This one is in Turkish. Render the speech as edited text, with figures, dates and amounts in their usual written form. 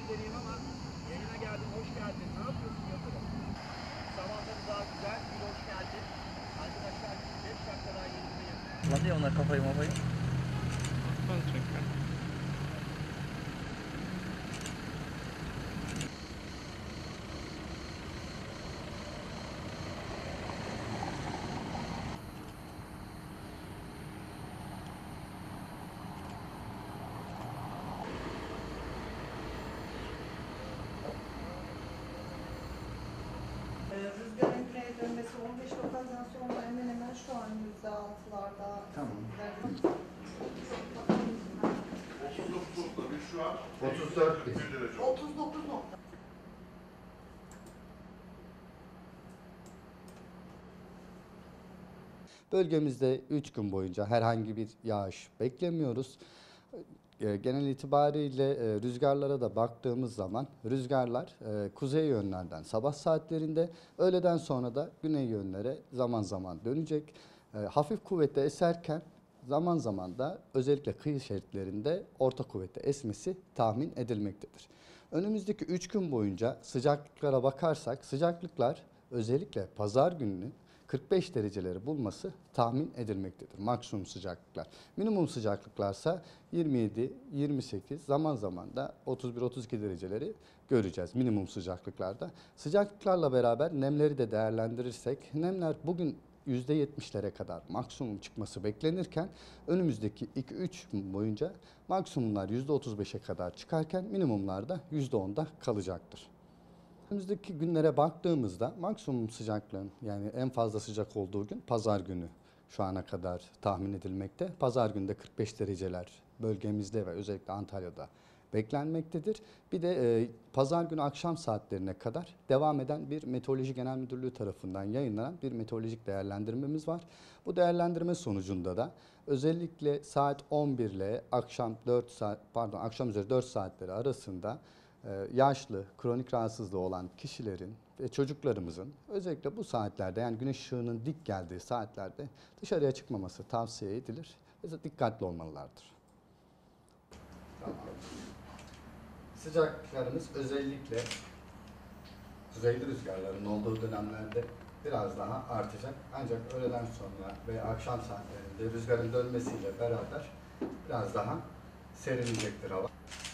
ileriyim ama yerine geldim, hoş geldin. Ne yapıyorsun Yıldırım? Sabahları daha güzel, bir hoş geldin. Arkadaşlar 5 dakika daha yerindeyim. Kullandı ya onlar kafayı mafayı. Rüzgarın güneye dönmesi 15 lokalden sonra hemen hemen şu an %6'larda. Tamam. 39.1 şu an 34 bin. 41 derece oldu. 39 nokta. Bölgemizde 3 gün boyunca herhangi bir yağış beklemiyoruz. Genel itibariyle rüzgarlara da baktığımız zaman rüzgarlar kuzey yönlerden sabah saatlerinde, öğleden sonra da güney yönlere zaman zaman dönecek. Hafif kuvvette eserken zaman zaman da özellikle kıyı şeritlerinde orta kuvvette esmesi tahmin edilmektedir. Önümüzdeki 3 gün boyunca sıcaklıklara bakarsak sıcaklıklar özellikle pazar gününün 45 dereceleri bulması tahmin edilmektedir. Maksimum sıcaklıklar. Minimum sıcaklıklarsa 27, 28, zaman zaman da 31-32 dereceleri göreceğiz minimum sıcaklıklarda. Sıcaklıklarla beraber nemleri de değerlendirirsek nemler bugün %70'lere kadar maksimum çıkması beklenirken önümüzdeki 2-3 gün boyunca maksimumlar %35'e kadar çıkarken minimumlar da %10'da kalacaktır. Önümüzdeki günlere baktığımızda maksimum sıcaklığın yani en fazla sıcak olduğu gün pazar günü şu ana kadar tahmin edilmekte. Pazar günü de 45 dereceler bölgemizde ve özellikle Antalya'da beklenmektedir. Bir de pazar günü akşam saatlerine kadar devam eden bir Meteoroloji Genel Müdürlüğü tarafından yayınlanan bir meteorolojik değerlendirmemiz var. Bu değerlendirme sonucunda da özellikle saat 11 ile akşam üzeri 4 saatleri arasında yaşlı, kronik rahatsızlığı olan kişilerin ve çocuklarımızın özellikle bu saatlerde yani güneş ışığının dik geldiği saatlerde dışarıya çıkmaması tavsiye edilir ve dikkatli olmalılardır. Tamam. Sıcaklıklarımız özellikle kuzeyli rüzgarların olduğu dönemlerde biraz daha artacak. Ancak öğleden sonra ve akşam saatlerinde rüzgarın dönmesiyle beraber biraz daha serinleyecektir hava.